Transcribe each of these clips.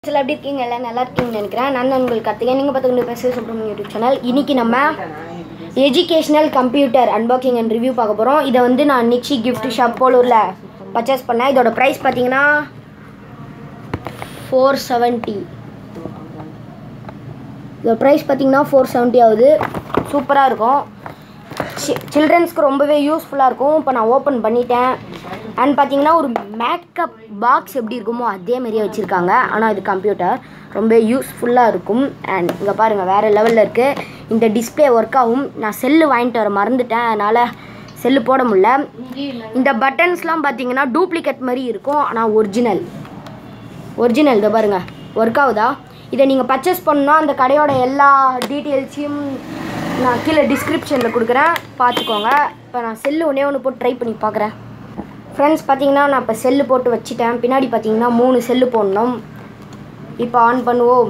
சில எப்படி இருக்கீங்க எல்லாம் நல்லா இருக்கீங்கன்னு நினைக்கிறேன். நான் உங்களுக்கு கற்றுக்க நீங்கள் பார்த்துக்கிட்டு பேசுகிற subramaniyan யூடியூப் சேனல். இன்றைக்கி நம்ம educational computer unboxing and review பார்க்க போகிறோம். இதை வந்து நான் நிக்ஷி கிஃப்ட் ஷாப் போலூரில் பர்ச்சேஸ் பண்ணேன். இதோட ப்ரைஸ் பார்த்தீங்கன்னா 470. இதோட ப்ரைஸ் பார்த்தீங்கன்னா 470 ஆகுது. சூப்பராக இருக்கும். சில்ட்ரன்ஸ்க்கு ரொம்பவே யூஸ்ஃபுல்லாக இருக்கும். இப்போ நான் ஓப்பன் பண்ணிட்டேன். அண்ட் பார்த்தீங்கன்னா ஒரு மேக்கப் பாக்ஸ் எப்படி இருக்குமோ அதே மாதிரியே வச்சுருக்காங்க. ஆனால் இது கம்ப்யூட்டர் ரொம்ப யூஸ்ஃபுல்லாக இருக்கும். அண்ட் இங்கே பாருங்கள் வேறு லெவலில் இருக்குது. இந்த டிஸ்பிளே ஒர்க் ஆகும். நான் செல்லு வாங்கிட்டு வர மறந்துட்டேன், அதனால் செல்லு போட முடியல. இந்த பட்டன்ஸ்லாம் பார்த்தீங்கன்னா டூப்ளிகேட் மாதிரி இருக்கும், ஆனால் ஒரிஜினல் இதை பாருங்கள் ஒர்க் ஆகுதா. இதை நீங்கள் பர்ச்சேஸ் பண்ணால் அந்த கடையோட எல்லா டீட்டெயில்ஸையும் நான் கீழே டிஸ்கிரிப்ஷனில் கொடுக்குறேன், பார்த்துக்கோங்க. இப்போ நான் செல்லு ஒன்று போட்டு ட்ரை பண்ணி பார்க்குறேன். ஃப்ரெண்ட்ஸ் பார்த்தீங்கன்னா நான் இப்போ செல்லு போட்டு வச்சுட்டேன். பின்னாடி பார்த்தீங்கன்னா 3 செல்லு போடணும். இப்போ ஆன் பண்ணுவோம்.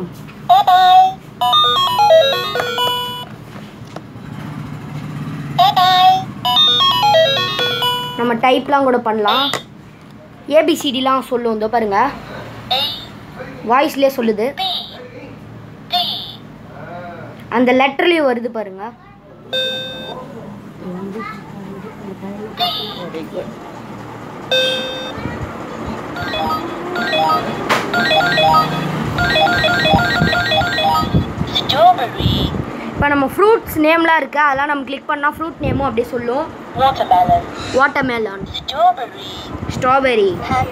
நம்ம டைப்லாம் கூட பண்ணலாம். ஏபிசிடிலாம் சொல்லும், இதோ பாருங்கள் வாய்ஸ்லேயே சொல்லுது. அந்த லெட்டர்லேயும் வருது பாருங்க. இப்போ நம்ம ஃப்ரூட்ஸ் நேம்லாம் இருக்கு, அதெல்லாம் நம்ம கிளிக் பண்ணால் ஃப்ரூட் நேமும் அப்படியே சொல்லும். வாட்டர்மெலன், ஸ்ட்ராபெரி,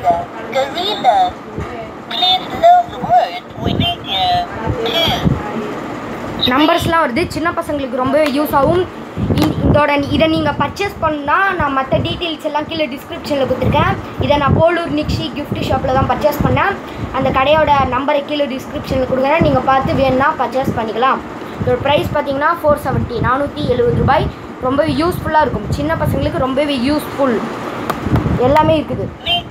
நம்பர்ஸ்லாம் வருது. சின்ன பசங்களுக்கு ரொம்பவே யூஸ் ஆகும். இதை நீங்கள் பர்ச்சேஸ் பண்ணால் நான் மற்ற டீட்டெயில்ஸ் எல்லாம் கீழே டிஸ்கிரிப்ஷனில் கொடுத்துருக்கேன். இதை நான் போலூர் நிக்ஷி கிஃப்ட் ஷாப்பில் தான் பர்ச்சேஸ் பண்ணேன். அந்த கடையோட நம்பரை கீழே டிஸ்கிரிப்ஷனில் கொடுக்குறேன், நீங்கள் பார்த்து வேணுன்னா பர்ச்சேஸ் பண்ணிக்கலாம். இதோட ப்ரைஸ் பார்த்தீங்கன்னா 470, 470 ரூபாய். ரொம்பவே யூஸ்ஃபுல்லாக இருக்கும். சின்ன பசங்களுக்கு ரொம்பவே யூஸ்ஃபுல் எல்லாமே இருக்குது.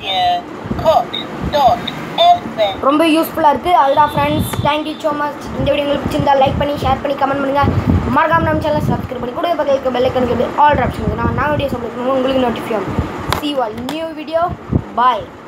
ரொம்ப யூஸ்ஃபுல்லாக இருக்குது. அதுதான் ஃப்ரெண்ட்ஸ், தேங்க்யூ ஸோ மச். இந்த வீடியோ உங்களுக்கு பிடிச்சிருந்தால் லைக் பண்ணி ஷேர் பண்ணி கமெண்ட் பண்ணுங்கள். மறக்காம நம்ம சேனல் சப்ஸ்கிரைப் பண்ணி கூட பக்கத்துக்கு பெல் ஐக்கான் ஆல் ஆப்ஷன் நான் வீடியோஸ் உங்களுக்கு notification. See you all new video. Bye.